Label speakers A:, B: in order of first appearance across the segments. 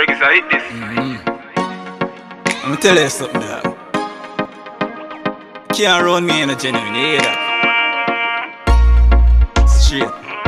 A: Reggae say hit this.
B: I'ma tell you something, dog. Can't run me in a genuine, you hear that? Straight.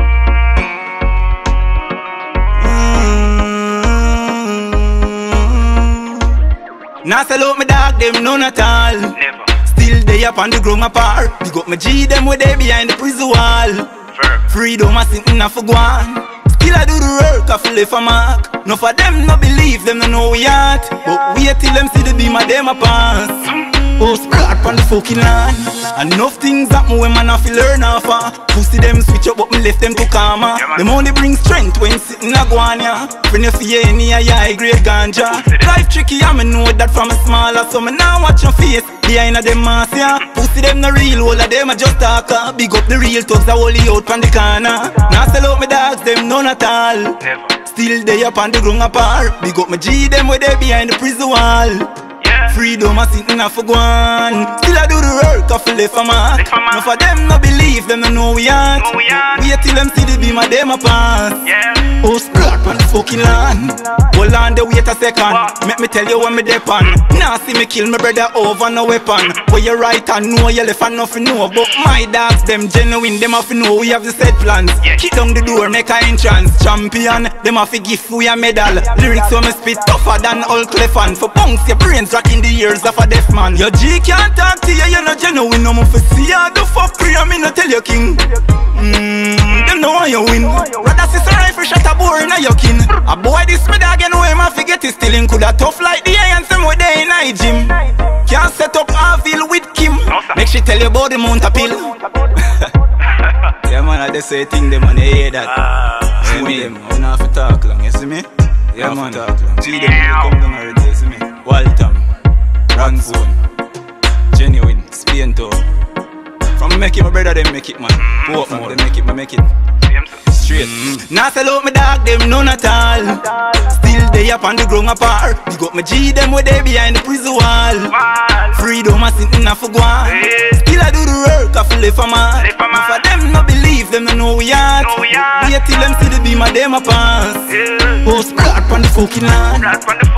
B: Now salute me dog, them none at all.
A: Never.
B: Still they up on the ground apart. Big up my G, them where they behind the prison wall. Freedom a sitting a for guan. Still I do the work, I feel if a mark. No for them no believe, them no know we at. But wait till them see the beam of them a pass. Oh, spread on the fucking land. Enough things happen when man have to learn off. Pussy them switch up but me left them to karma. Them only bring strength when sitting a guanya. When you see any high grade ganja. Life tricky, I me know that from a smaller. So me now watch your face behind a them mass, yeah. Pussy them no real, all of them a just talker. Big up the real thugs that only out from the corner. Now sell out me dogs, them none at all. Still they up on the ground apart. Big up my G, them where they behind the prison wall. Freedom a sitting a for guan. Still I do the work, I feel left a mark. No for them no believe, them no know we at. Wait till them see the beam of them a pass. Oh, spread on the fucking land. Hold on the wait a second. Make me tell you what me dep on. Now see me kill my brother over no weapon. Where you right and know you left and nothing know. But my dogs, them genuine, them have to know we have the set plans. Kick down the door, make a entrance. Champion, them have to give we a medal. Lyrics so me spit tougher than all Clefan. For bounce your brains rocking the ears of a deaf man. Your G can't talk to you, you're not genuine. No more for see you, the fuck free, I me no tell you king. Them know why you win. Rather see some rifle shot a bore in a your kin. A boy this me dog, you know him, I forget his stealing. Coulda tough like the iron, some way they in a gym. Can't set up Harville with Kim. Make she tell you about the mount a pill. Yeah man, I just say thing them and they hear that. See me, them, I don't have to talk long, you see me? Yeah man, see them, you come down already, you see me? Waltham, Ranzone, Genuine, Spain Town. From make it, my brother, them make it, man. Portmore, them make it, man, make it. Straight. Now sell out me dog, them none at all. Still they up on the ground apart. Big up my G, them where they behind the prison wall. Freedom a sitting a for guan. Still I do the work, I feel left a mark. No for them no believe, them no know we at. Wait till them see the beam of them a pass. Oh, spread on the fucking land.